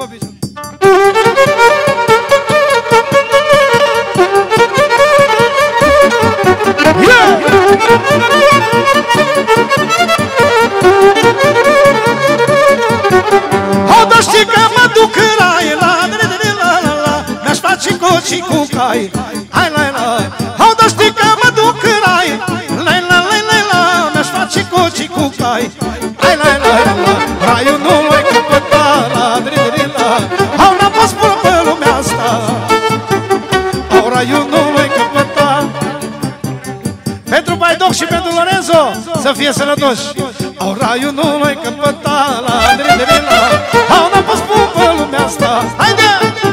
Zi-mă, biciu. Au, dar știi că mă duc în rai, la, mi-aș face coci cu cai, hai, la. Au, dar știi că mă duc în rai, la, mi-aș face coci cu cai, hai, la. Raiul nu l-ai căpătat, la, au, n-am fost până pe lumea asta. Au, raiul nu l-ai căpătat. Pentru Baidoc și pentru Lorenzo, să fie sănătoși. Au, raiul nu l-ai căpătat, la, au, n-am fost până pe lumea asta. Haide!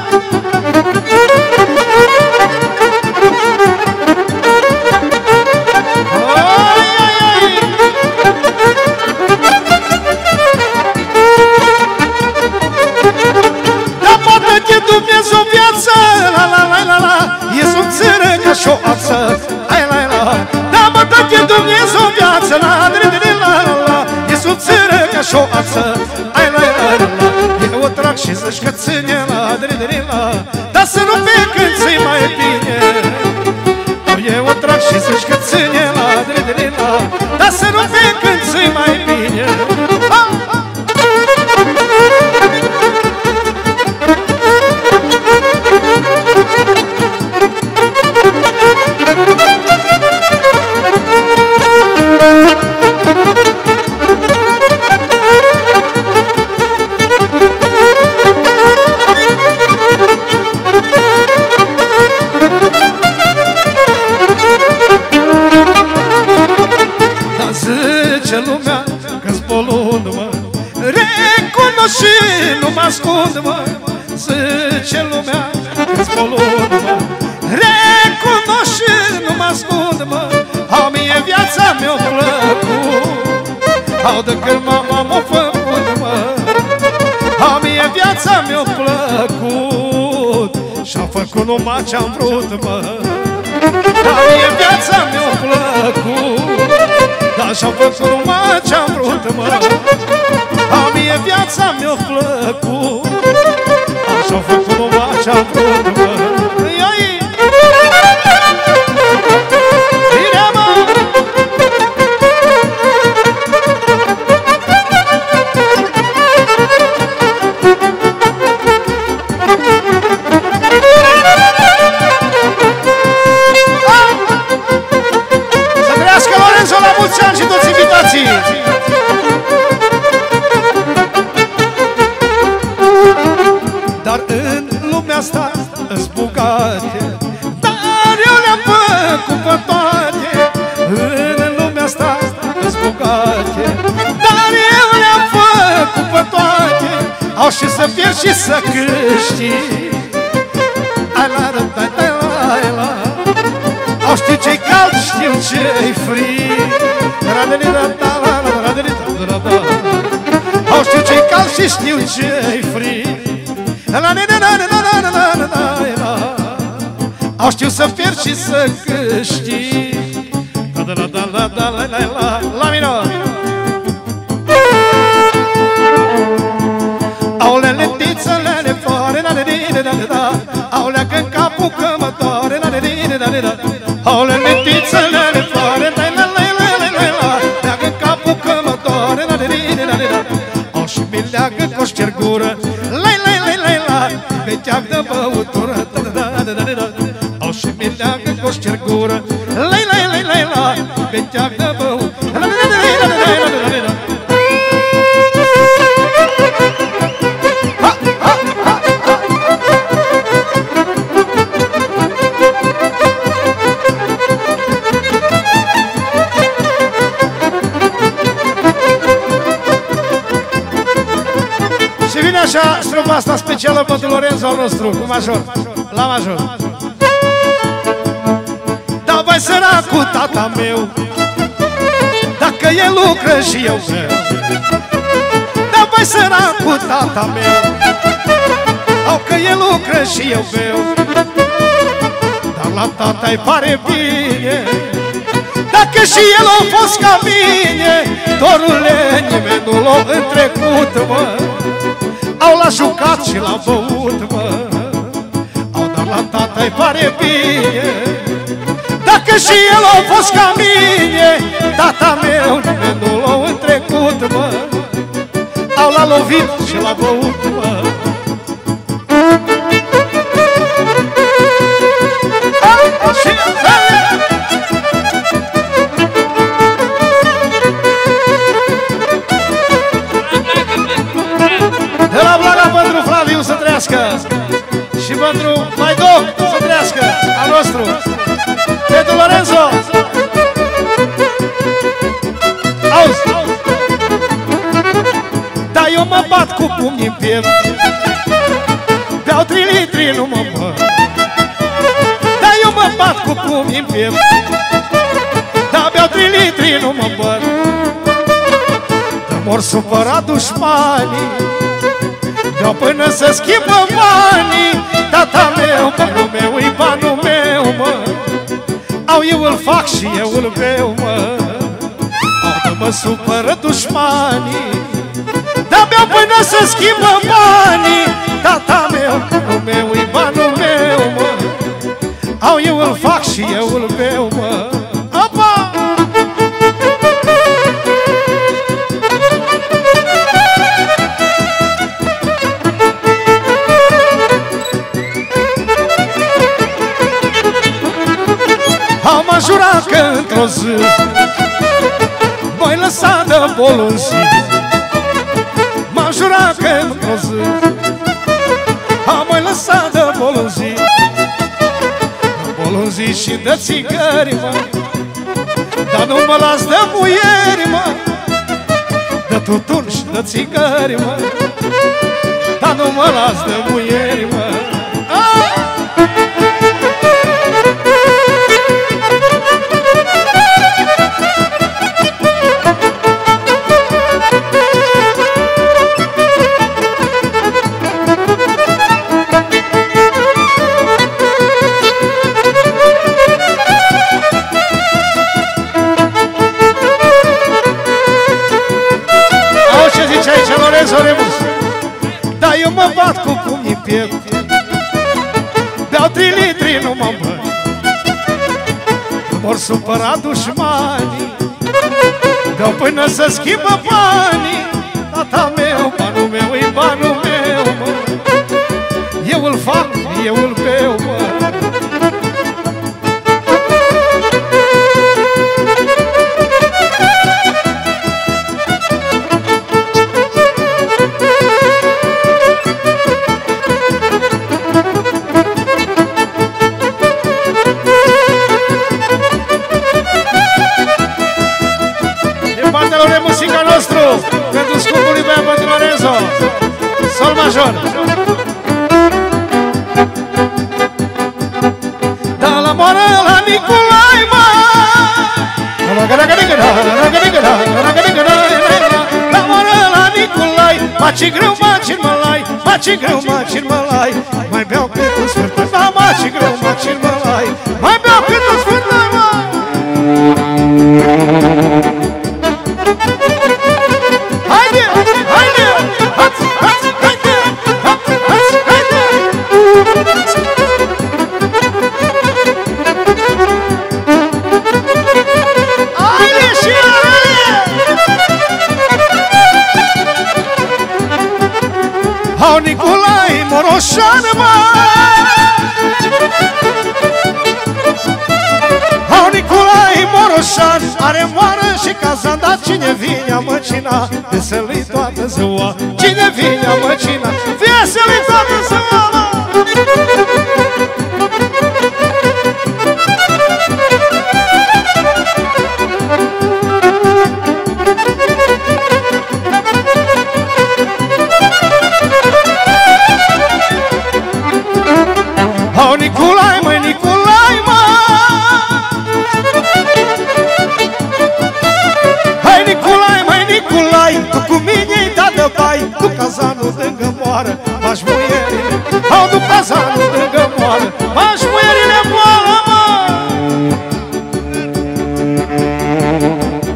Dar poate-te Dumnezeu viață, la, e sub țără ca și o ață, hai, la. Dar poate-te Dumnezeu viață, la, e sub țără ca și o ață, hai, la. Eu o trag și zici că ține, la, dar să nu pe când ți-i mai bine. Eu o trag și zici că ține, la, dar să nu pe când ți-i mai bine. Zice lumea că-s bolund, mă, recunosc și nu mă ascund, mă. Zice lumea că-s bolund, mă, recunosc și nu mă ascund, mă. Au, mie viața mi-o plăcut, au, de când mama m-a făcut, mă. Au, mie viața mi-o plăcut și-am făcut numai ce-am vrut, mă. Au, mie viața mi-o plăcut, dar și-am făcut numai ce-am vrut, mă. A mie viața mi-a plăcut, și-am făcut numai ce-am vrut, mă. Ia-i! Bine, mă! Să trăiască Lorenzo la mulți ani și toți invitații! Dar în lumea asta îs bugate, dar eu le-am făcut pe toate. În lumea asta îs bugate, dar eu le-am făcut pe toate. Au și să pierd și să câștig, la. Au știu ce-i cald, știu ce-i frig, au știu ce-i cald și știu ce-i frig, au știu să pierd și să câștig. La minor! Au leletițele floare, au leacă în capul că mă doare, au leletițele floare, leacă în capul că mă doare, au și mi leagă cu o ștergură, pe ceac de băutură, au și mi leagă cu o ștergură, pe ceac de băutură. Și vine așa strofa asta specială pentru Lorenzo al nostru, cu major, la major. Da, vai săracul tata meu, dacă el lucră și eu vreau. Da, vai săracul tata meu, au că el lucră și eu beau. Dar la tata-i pare bine, dacă și el a fost ca mine. Dorule, nimeni nu l-a întrecut, mă. Au l-a jucat și l-a băut, mă. Au dat la tata-i pare bine, dacă și el a fost ca mine. Tata meu nimeni nu l-a întrecut, mă. Au l-a lovit și l-a băut, mă. De la Blaga pentru Flaviu să trăiască și pentru Maidoc să trăiască, al nostru, pentru Lorenzo. Auzi! Dar eu mă bat cu pumnii în piept, beau 3 litri, nu mă mă. Dar eu mă bat cu pumnii în piept, dar beau 3 litri, nu mă băt. Dar mor supărat dușmanii, beau până să schimbă banii. Tata meu, banul meu, e banul meu, mă. Au eu îl fac și eu îl beau, mă. Au de mă supără dușmanii, dar beau până să schimbă banii. Tata meu, banul meu, e banul meu, mă. Au eu îl fac și eu îl beau, mă. Apa! Am jurat că într-o zi voi lăsa de bolunzi. M-am jurat că într-o zi am mai lăsat de bolunzi, de bolunzi și de țigări, mă. Dar nu mă las de muieri, mă, de tutun și de țigări, mă. Dar nu mă las de muieri, mă. Dar eu mă bat cu pumnii în piept, beau 3 litri, nu mă băt. Mor supărat dușmanii, beau până să schimbă banii. Tata meu, banul meu, e banul meu, mă. Eu îl fac, eu îl beau, mă. Muzica nostru pentru scumpul lui Bea pentru Lorenzo, sol major. Da la moară la Nicolai, mă. La moară la Nicolai, maci greu, maci în mălai, maci greu, maci în mălai. Mai beau cât un sfârtăi, da, maci greu, maci în mălai. Mai beau cât un sfârtăi, mă. Haide, haide, hați, hați, haide, hați, hați, haide. Haide și haide. Au Nicolai Moroșan, mă. Au Nicolai Moroșan, are moară și cazan, dar cine vine a măcina, veseli toată ziua. Cine vine a măcina, veseli toată ziua. Au Nicolai, măi, Nicolai, mă. Hai Nicolai, măi, Nicolai, tu cu mine-i dat de bai. Tu cazanul lângă moară, m-aș muierile. Au tu cazanul lângă moară, m-aș muierile moară, mă.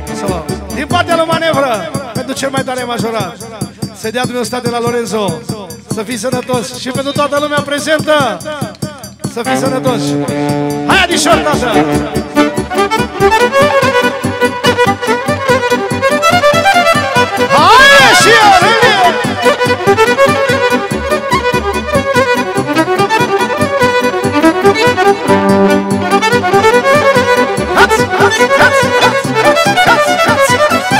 Din partea lui Manevră, pentru cel mai tare majorat, se dea Dumnezeu de la Lorenzo. Să fii sănătos și pentru toată lumea prezentă. Să fii sănătos. Hai, adișor, tată! Hai, și Aurelie! Hați, hați, hați, hați, hați, hați, hați.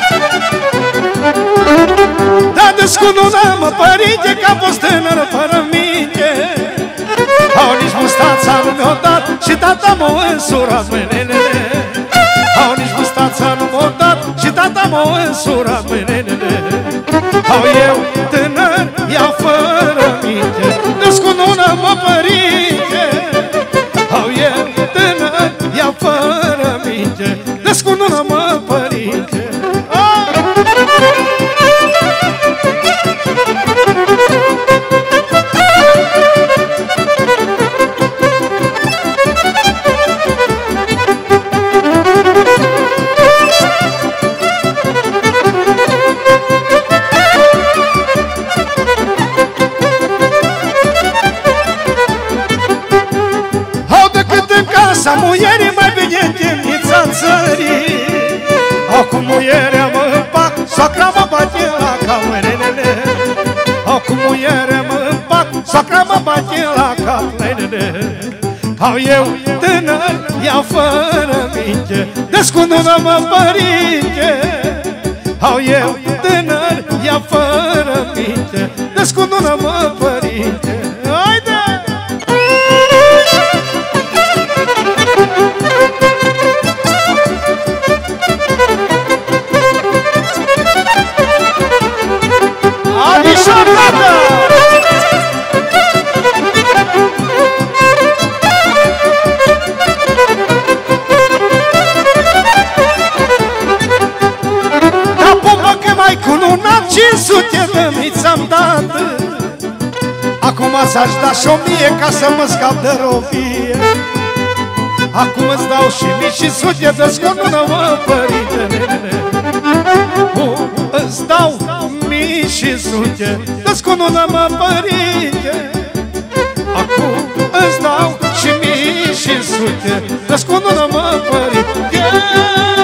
Da, descunună-mă, părinte, că am fost tânăr fără minte. Au nici mustața nu mi-o dat și tata m-o însurat, mâinele. Au nici mustața nu m-o dat și tata m-o însurat, mâinele. Au eu tânăr, ia fără minte. Descunună-mă, părinte. Au eu tânăr, ia fără minte. Descunună-mă, părinte. Casa muierii mai bine în temnița țării. Acum muierea mă împac, soacra mă bate la cap, mărenele. Acum muierea mă împac, soacra mă bate la cap, mărenele. Au eu tânăr, ia fără minte. Descunună-mă, părinte. Au eu tânăr, ia fără minte. Descunună-mă, părinte. Haide! Adișor, tată! Da, pupă că mai cununat 500 de mii ți-am dat. Acum ți-aș da și 1000 ca să mă scap de robie. Acum îți dau și 1500 de scunună-mă, părintele. Îți dau 1500 de scunună-mă, părinte. Acum îți dau și 1500 de scunună-mă, părinte.